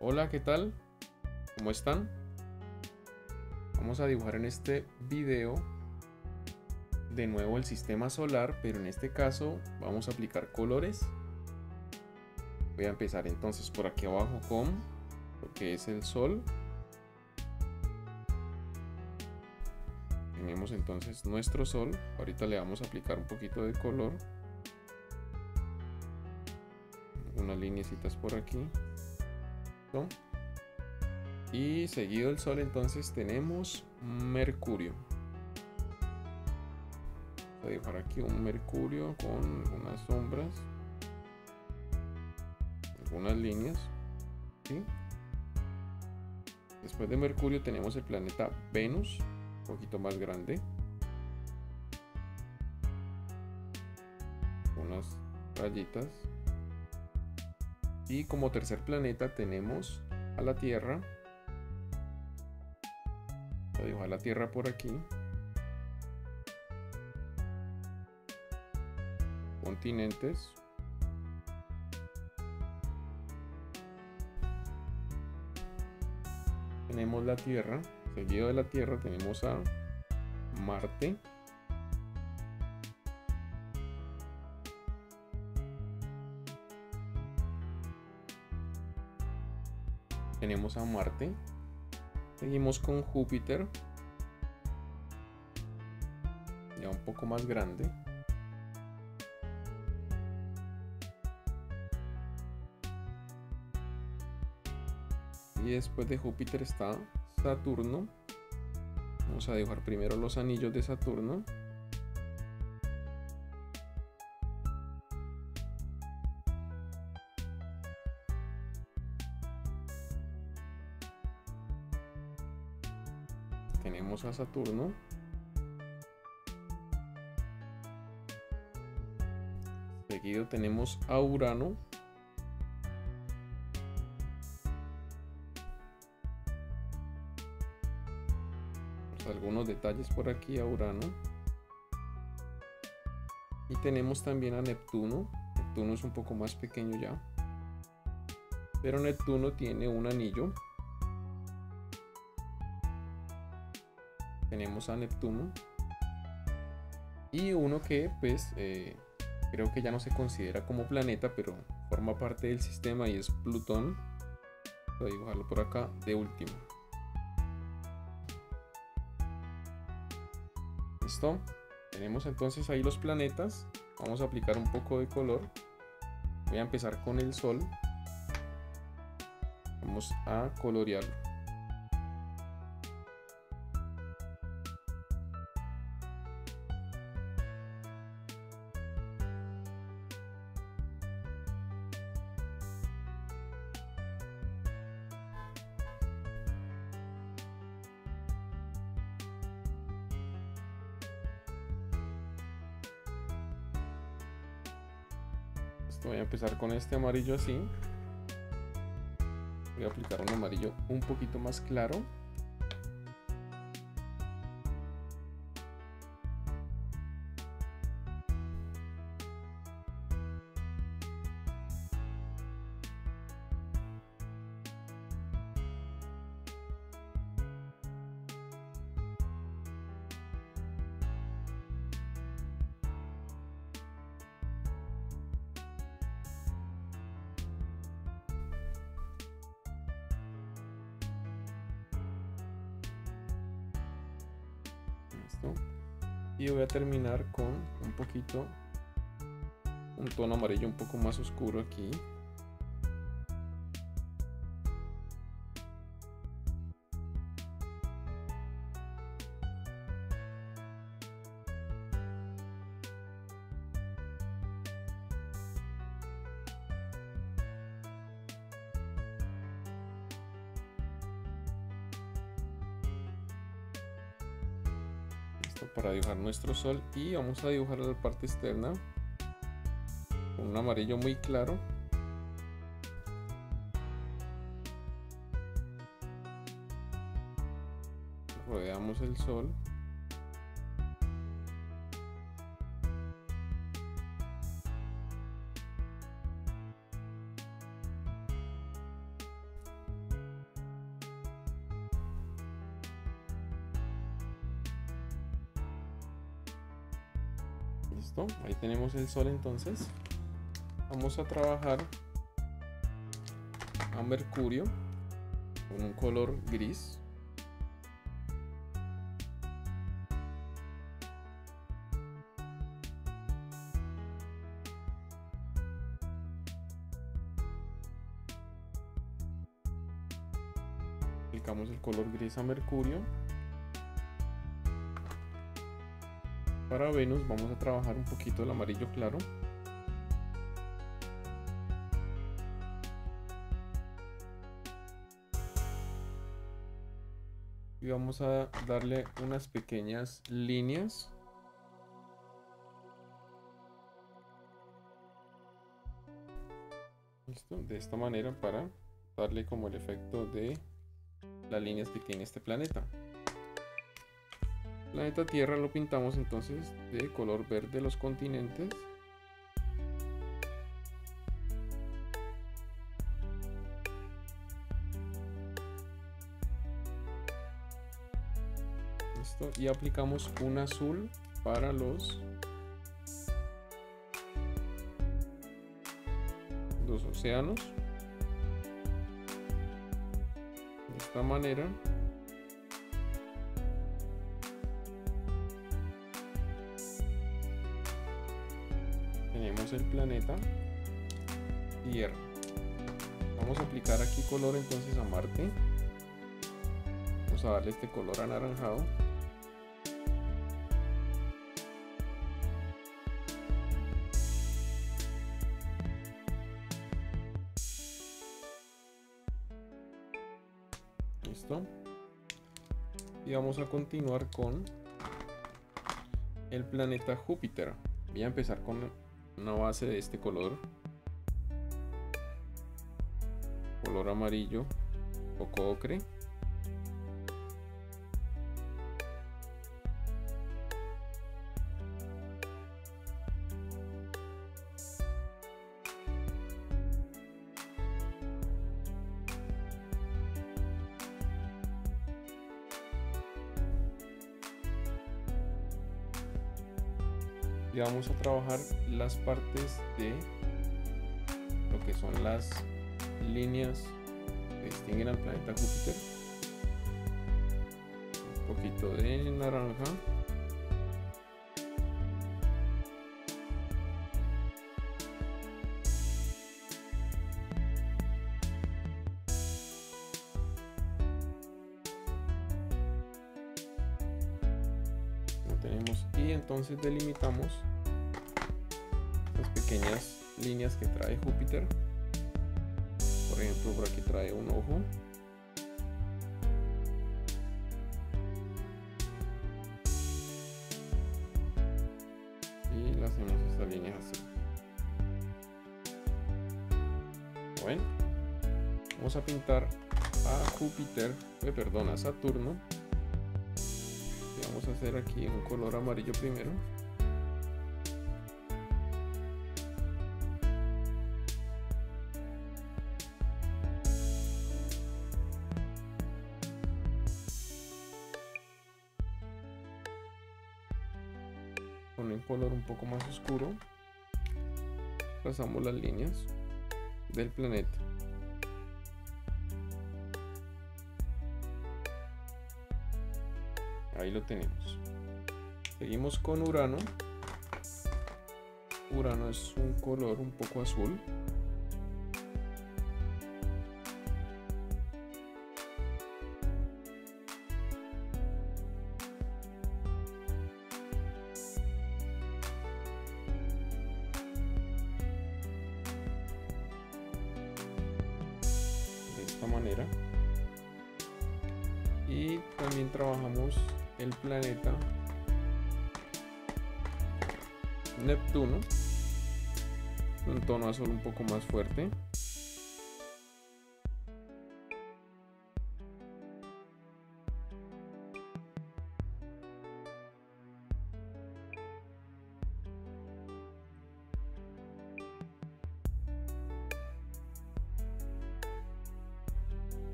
Hola, ¿qué tal? ¿Cómo están? Vamos a dibujar en este video de nuevo el sistema solar, pero en este caso vamos a aplicar colores. Voy a empezar entonces por aquí abajo con lo que es el sol. Tenemos entonces nuestro sol. Ahorita le vamos a aplicar un poquito de color. Unas lineecitas por aquí. ¿No? Y seguido el sol entonces tenemos Mercurio. Voy a dibujar aquí un Mercurio con unas sombras, algunas líneas, ¿sí? Después de Mercurio tenemos el planeta Venus, un poquito más grande, unas rayitas. Y como tercer planeta tenemos a la Tierra. Voy a dibujar la Tierra por aquí. Continentes. Tenemos la Tierra. Seguido de la Tierra tenemos a Marte. Tenemos a Marte. Seguimos con Júpiter. Ya un poco más grande. Y después de Júpiter está Saturno. Vamos a dibujar primero los anillos de Saturno. Tenemos a Saturno. Seguido tenemos a Urano. Algunos detalles por aquí a Urano. Y tenemos también a Neptuno. Neptuno es un poco más pequeño ya, pero Neptuno tiene un anillo. Tenemos a Neptuno y uno que pues creo que ya no se considera como planeta, pero forma parte del sistema, y es Plutón. Voy a dibujarlo por acá de último. Listo, tenemos entonces ahí los planetas. Vamos a aplicar un poco de color. Voy a empezar con el sol. Vamos a colorearlo. Voy a empezar con este amarillo así. Voy a aplicar un amarillo un poquito más claro. Y voy a terminar con un tono amarillo un poco más oscuro aquí. Para dibujar nuestro sol, y vamos a dibujar la parte externa con un amarillo muy claro. Rodeamos el sol. Listo, ahí tenemos el sol. Entonces vamos a trabajar a Mercurio con un color gris. Aplicamos el color gris a Mercurio. Para Venus vamos a trabajar un poquito el amarillo claro. Y vamos a darle unas pequeñas líneas. Listo, de esta manera para darle como el efecto de las líneas que tiene este planeta. Planeta Tierra lo pintamos entonces de color verde los continentes. Listo, y aplicamos un azul para los océanos. De esta manera. Tenemos el planeta Tierra. Vamos a aplicar aquí color entonces a Marte. Vamos a darle este color anaranjado. Listo. Y vamos a continuar con el planeta Júpiter. Voy a empezar con una base de este color amarillo o ocre. Y vamos a trabajar las partes de lo que son las líneas que distinguen al planeta Júpiter. Un poquito de naranja. Lo tenemos, y entonces delimitamos las pequeñas líneas que trae Júpiter. Por ejemplo, por aquí trae un ojo. Y le hacemos estas líneas así. Bueno, vamos a pintar a Júpiter, perdón, a Saturno. Y vamos a hacer aquí un color amarillo primero. Con el color un poco más oscuro trazamos las líneas del planeta. Ahí lo tenemos. Seguimos con Urano. Urano es un color un poco azul. Manera, y también trabajamos el planeta Neptuno, un tono azul un poco más fuerte.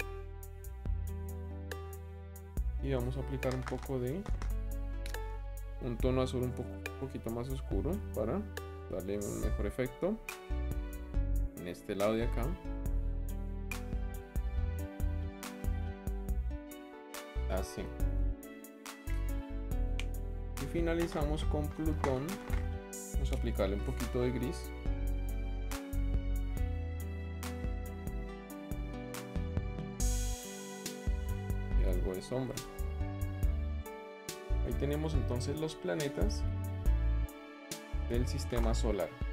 Y vamos a aplicar un poco de un tono azul un poquito más oscuro para darle un mejor efecto en este lado de acá. Así. Y finalizamos con Plutón. Vamos a aplicarle un poquito de gris. Y algo de sombra. Ahí tenemos entonces los planetas del sistema solar.